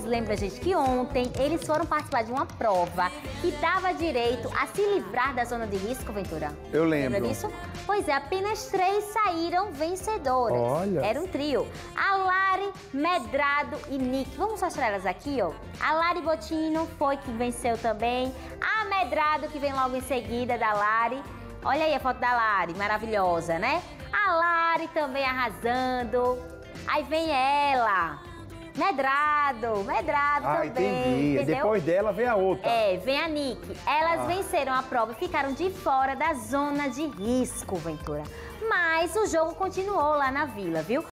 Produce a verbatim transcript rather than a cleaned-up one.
Pois lembra, gente, que ontem eles foram participar de uma prova que dava direito a se livrar da zona de risco, Ventura. Eu lembro. Lembra disso? Pois é, apenas três saíram vencedoras. Olha. Era um trio. A Lari, Medrado e Nick. Vamos mostrar elas aqui, ó. A Lari Botino foi que venceu também. A Medrado, que vem logo em seguida da Lari. Olha aí a foto da Lari, maravilhosa, né? A Lari também arrasando. Aí vem ela, Medrado, Medrado Ah, também, entendi. entendeu? Depois dela vem a outra. É, vem a Nick. Elas Ah. venceram a prova e ficaram de fora da zona de risco, Ventura. Mas o jogo continuou lá na vila, viu?